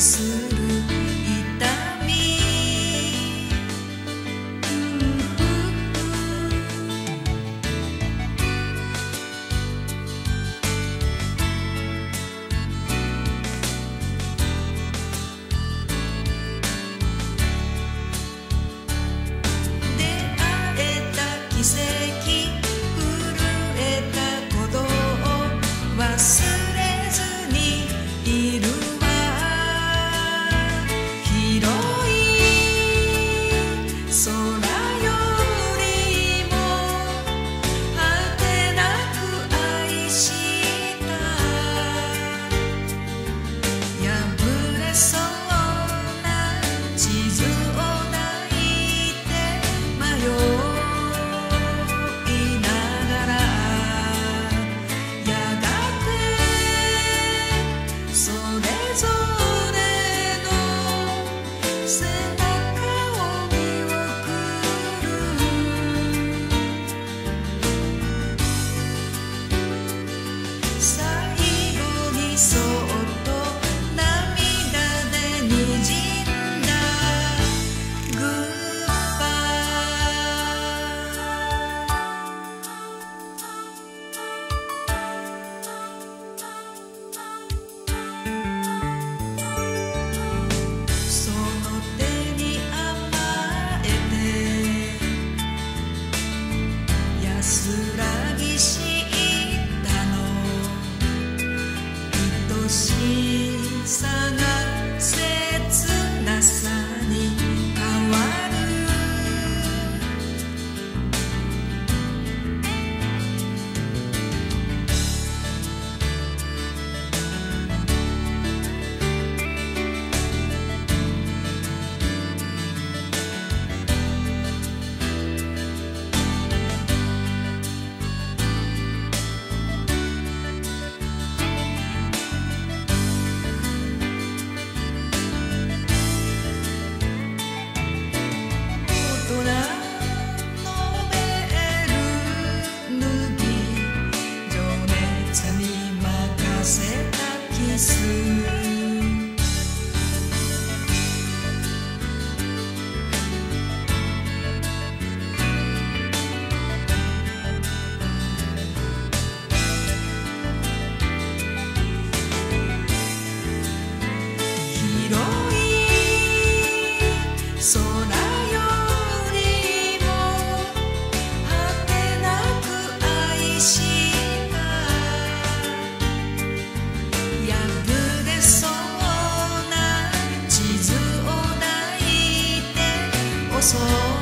する痛み出会えた奇跡震えた鼓動忘れずにいるわ広い空よりも果てなく愛した破れそうな地図を抱いて迷いながらやがてそれぞれの背中を見送る最後にそっと涙でにじんだグッバイその手に甘えて安らぎしたの愛しさが切なさに変わる大人のベール脱ぎ情熱に任せたキス広い空よりも果てなく愛した破れそうな地図を抱いて恐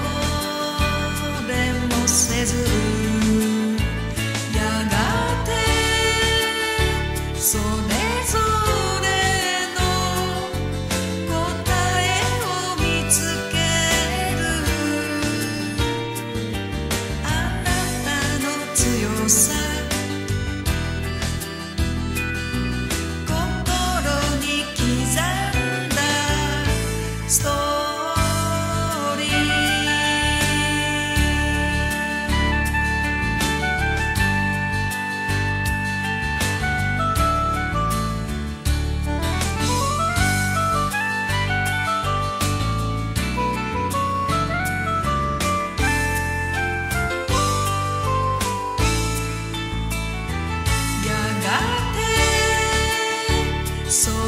れもせずやがてそれぞれの答えを見つけるあなたの強さ心に刻んだストーリーやがてそ